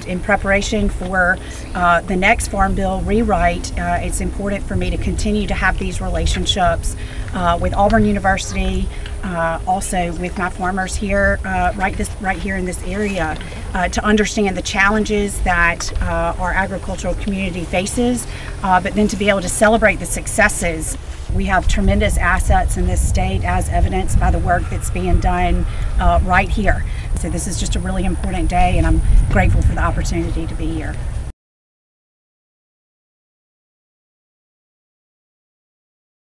In preparation for the next Farm Bill rewrite, it's important for me to continue to have these relationships with Auburn University, also with my farmers here, right here in this area, to understand the challenges that our agricultural community faces, but then to be able to celebrate the successes. We have tremendous assets in this state, as evidenced by the work that's being done right here. So this is just a really important day, and I'm grateful for the opportunity to be here.